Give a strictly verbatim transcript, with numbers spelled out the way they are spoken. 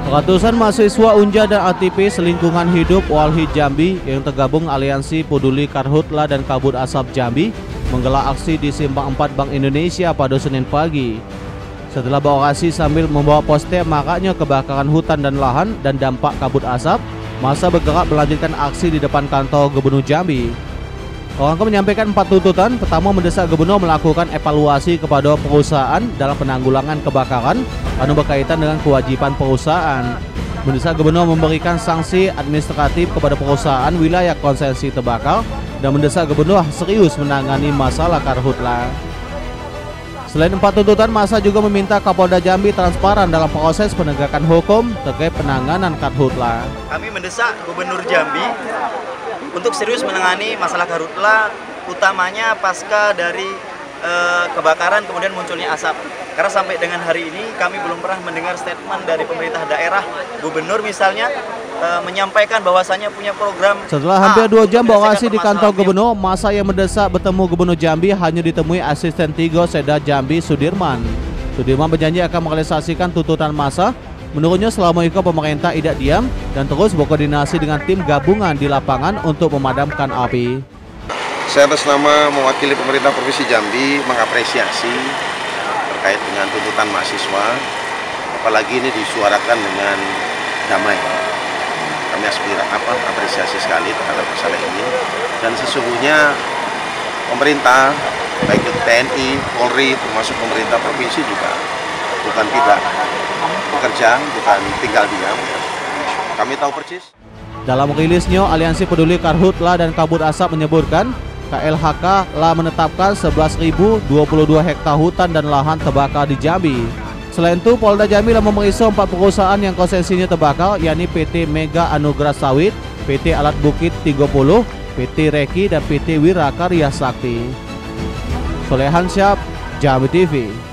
Ratusan mahasiswa Unja dan aktivis lingkungan hidup Walhi Jambi yang tergabung Aliansi Peduli Karhutla dan Kabut Asap Jambi menggelar aksi di Simpang empat Bank Indonesia pada Senin pagi. Setelah berorasi sambil membawa poster maraknya kebakaran hutan dan lahan dan dampak kabut asap, massa bergerak melanjutkan aksi di depan kantor Gubernur Jambi. Orang menyampaikan empat tuntutan. Pertama, mendesak gubernur melakukan evaluasi kepada perusahaan dalam penanggulangan kebakaran karena berkaitan dengan kewajiban perusahaan. Mendesak gubernur memberikan sanksi administratif kepada perusahaan wilayah konsesi terbakar dan mendesak gubernur serius menangani masalah karhutla. Selain empat tuntutan, massa juga meminta Kapolda Jambi transparan dalam proses penegakan hukum terkait penanganan karhutla. Kami mendesak Gubernur Jambi untuk serius menangani masalah karhutla, utamanya pasca dari e, kebakaran kemudian munculnya asap. Karena sampai dengan hari ini kami belum pernah mendengar statement dari pemerintah daerah, gubernur misalnya e, menyampaikan bahwasannya punya program. Setelah hampir dua jam berorasi di kantor gubernur, massa yang mendesak bertemu Gubernur Jambi hanya ditemui asisten tiga Seda Jambi Sudirman. Sudirman berjanji akan merealisasikan tuntutan massa. Menurutnya selama itu pemerintah tidak diam dan terus berkoordinasi dengan tim gabungan di lapangan untuk memadamkan api. Saya atas nama mewakili pemerintah Provinsi Jambi mengapresiasi terkait dengan tuntutan mahasiswa, apalagi ini disuarakan dengan damai. Kami aspira apa apresiasi sekali terhadap masalah ini, dan sesungguhnya pemerintah baik itu T N I, Polri, termasuk pemerintah provinsi juga bukan tidak bekerja, bukan tinggal diam. Kami tahu persis. Dalam rilisnya, Aliansi Peduli Karhutla dan Kabut Asap menyebutkan K L H K telah menetapkan sebelas ribu dua puluh dua hektar hutan dan lahan terbakar di Jambi. Selain itu, Polda Jambi telah memeriksa empat perusahaan yang konsesinya terbakar, yakni P T Mega Anugerah Sawit, P T Alat Bukit tiga puluh, P T Reki, dan P T Wirakarya Sakti. Solehan Syab, Jambi T V.